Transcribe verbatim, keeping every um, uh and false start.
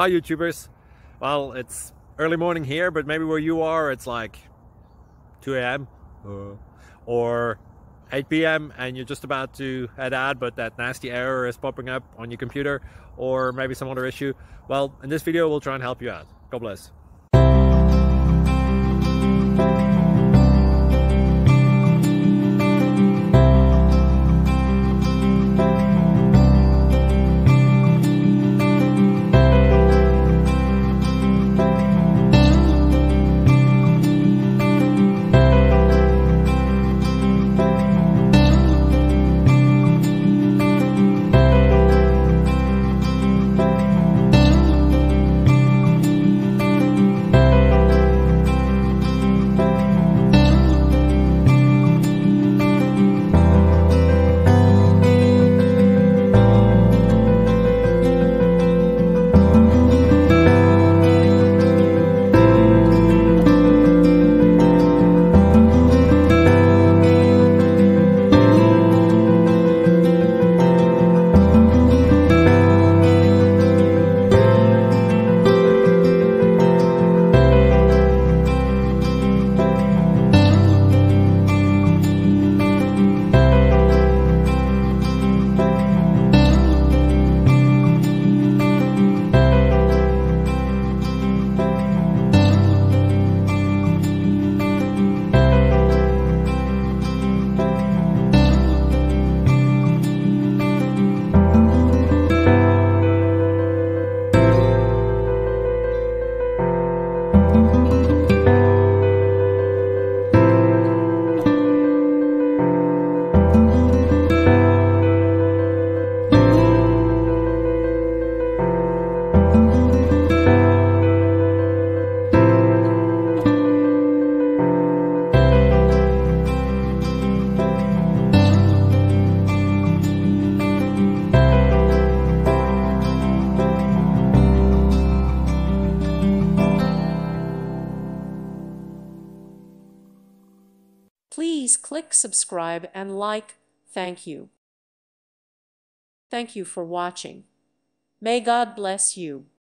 Hi YouTubers. Well, it's early morning here, but maybe where you are it's like two A M uh, or eight P M and you're just about to head out, but that nasty error is popping up on your computer, or maybe some other issue. Well, in this video we'll try and help you out. God bless. Please click subscribe and like. Thank you. Thank you for watching. May God bless you.